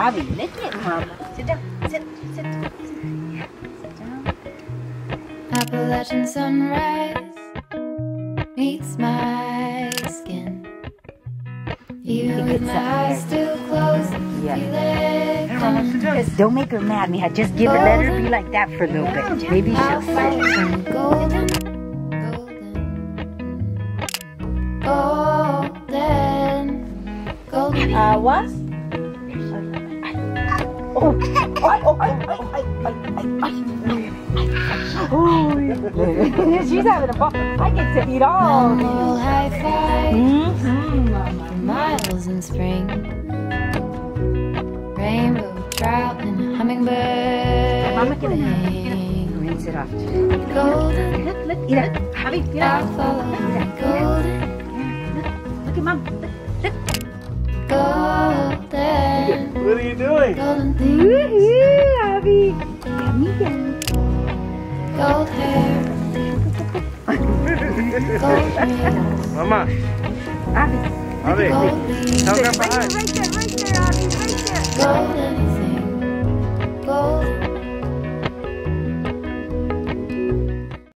Avi, lick it, Mama. Sit down. Sit down. Appalachian sunrise meets my skin. Even with my eyes still closed, feel it come. Don't make her mad, Mija. Just give her, let her be like that for a little bit. Maybe she'll sit. Golden, golden, golden. What? Oh, she's having a ball. I get to eat all. Mammal high five for miles in spring. Rainbow trout and hummingbird. Mama, get it. Rinse it off. Golden, Look, eat it. Javi, eat it. I'll follow. Golden, Look at Mom. golden. What are you doing? Golden things, Woohoo, Javi. Yummy, yummy. gold hair, gold rings, Mama, Javi. Javi, gold leaves. tell Grandpa hi. Right there.